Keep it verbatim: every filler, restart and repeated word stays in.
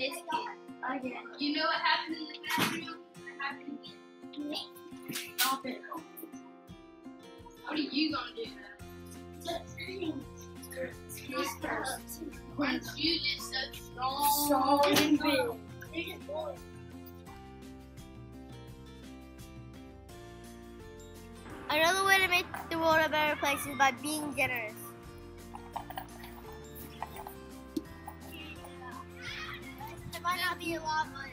biscuit. Okay. You know what happened in the bathroom? What happened again? Stop it. What are you gonna do though? Once you just so strong and big. Another way to make the world a better place is by being generous. It might not be a lot, but